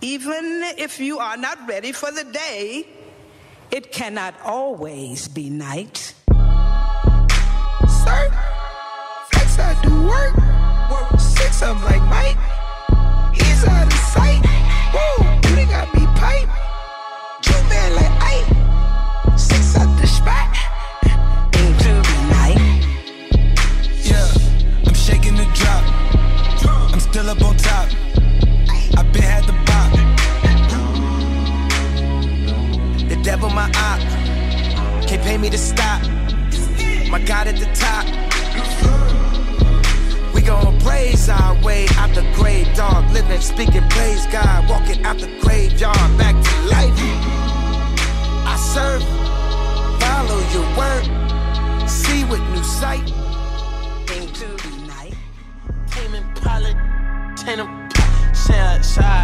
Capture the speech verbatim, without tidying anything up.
Even if you are not ready for the day, it cannot always be night. Sir, flex I do work. Work six of 'em like Mike. He's out of sight. Whoa, you done got me pipe. You man like Ike. Six out the spot. Ain't to be night. Yeah, I'm shaking the drop. I'm still up on top. I been had the bop. The devil my op. Can't pay me to stop. My God at the top. We gon' praise our way out the grave, dog. Living, speaking, praise God. Walking out the graveyard, back to life. I serve, follow your word. See with new sight. Ain't to be night. Tame and pilot, ten side, side.